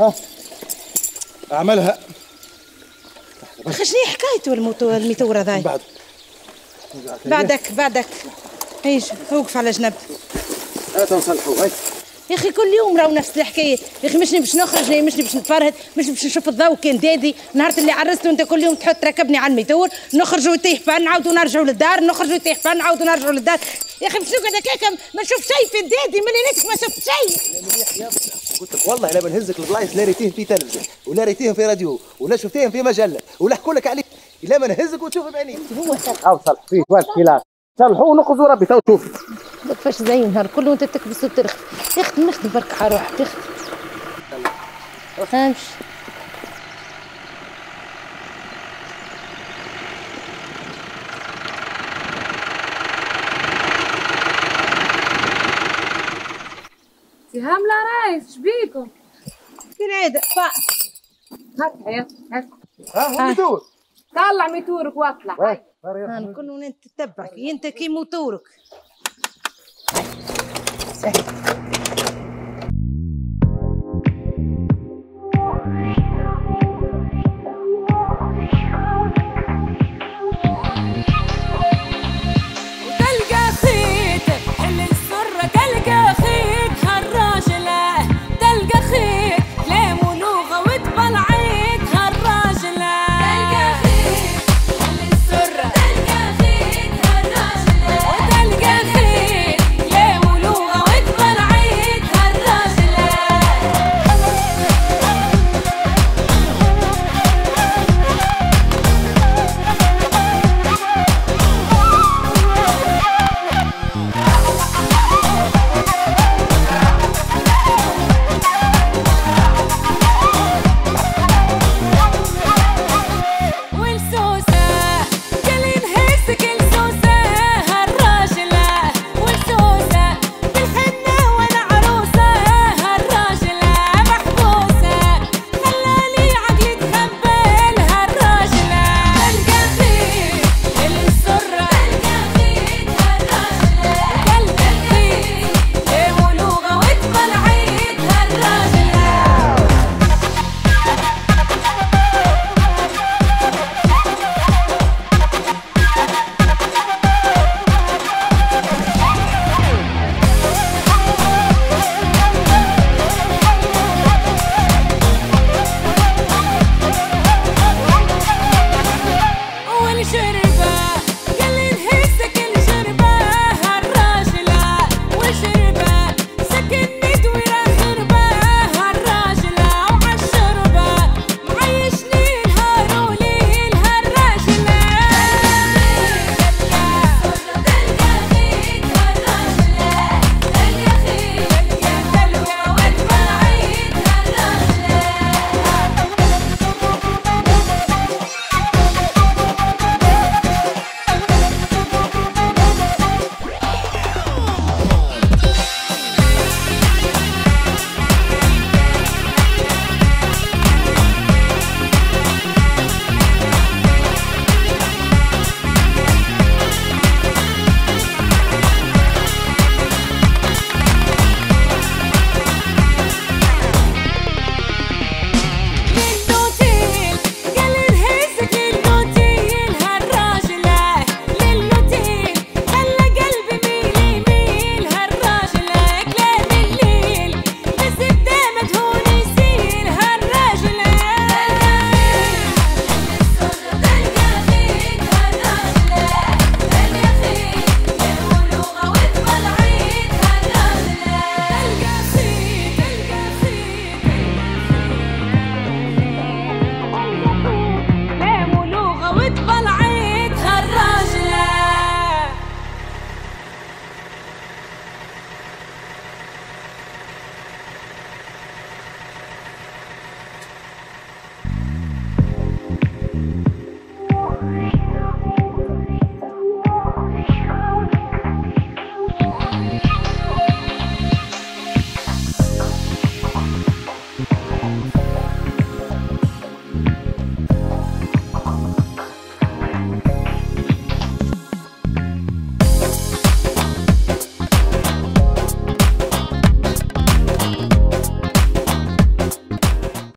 ها اعملها. اخي شنو حكايته الميتور هذايا؟ بعدك هيج وقف على جنب. هات نصلحوا. هاي يا اخي كل يوم راهو نفس الحكايه يا اخي. مشني باش نخرج، مشني باش نتفرهد، مشني باش نشوف الضوء كان دادي. نهار اللي عرست وانت كل يوم تحط ركبني على الميتور، نخرجوا ويطيح فن نعاودوا نرجعوا للدار، نخرجوا ويطيح فن نعاودوا نرجعوا للدار. يا اخي باش نقعد هكاك ما نشوف شيء في دادي ملي نتك ما شفت شيء. قلت لك والله لا بنهزك البلايص لا ريتيهم في تلفزه ولا ريتيهم في راديو ولا شفتيهم في مجله ولا حكوا لك عليه، لا ما نهزك وتشوف بعينيك. هو او صلح فيه واش خلاف صلحوا ونقصوا ربي تو شوف كيفاش زي النهار كله وانت تكبس وترخي. يا اختي مشي برك على روحك يا اختي. امشي. سهام لا رايس شبيكم؟ كالعادة هات حياة هات. ها ميتور طلع ميتورك واطلع. انا كل وين تتبعك انت كي موتورك.